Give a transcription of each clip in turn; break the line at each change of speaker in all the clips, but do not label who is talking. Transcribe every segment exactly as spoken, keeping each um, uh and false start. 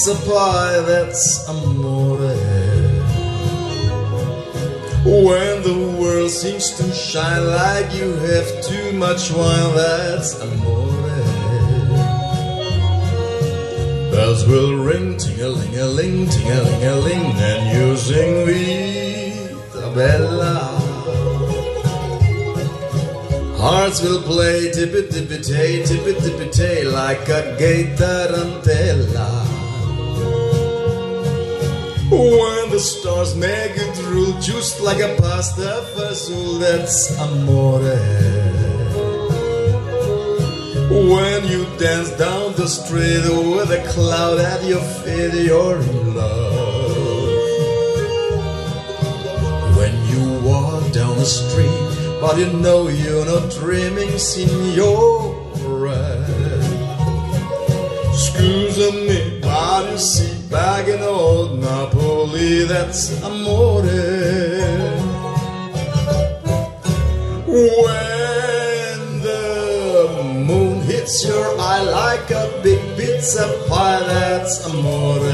pizza pie, that's amore. When the world seems to shine like you have too much wine, that's amore. Bells will ring, ting-a-ling-a-ling, ting-a-ling-a-ling, and you sing Vita Bella. Hearts will play tippy-tippy-tay, tippy-tippy-tay, like a gay tarantella. When the stars make it rule, just like a pasta fazool, that's amore. When you dance down the street with a cloud at your feet, you're in love. When you walk down the street, but you know you're not dreaming, signore. Scusa me, but you see, back in old Napoli, that's amore. When the moon hits your eye like a big pizza pie, that's amore.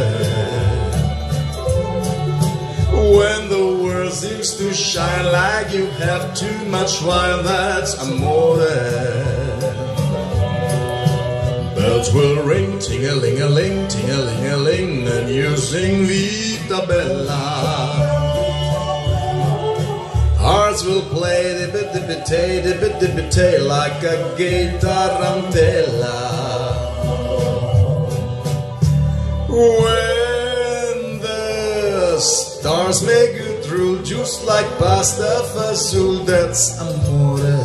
When the world seems to shine like you have too much wine, that's amore. Bells will ring, ting-a-ling-a-ling, ting-a-ling-a-ling, and you sing Vita Bella. Hearts will play dip-a-dip-a-tay, dip-a-dip-a-tay, like a gay tarantella. When the stars make you drool, just like pasta fazool, that's amore.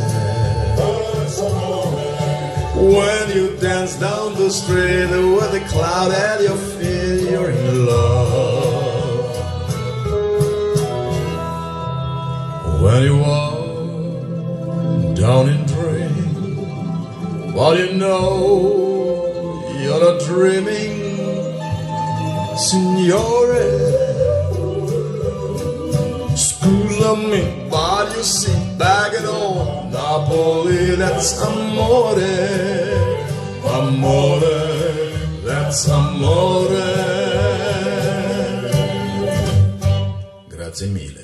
When you dance down the street with a cloud at your feet, you're in love. When you walk down in train, but you know you're not dreaming, signore. Scusa me, but you see, back at old Napoli, that's amore. Amore, that's amore. Grazie mille.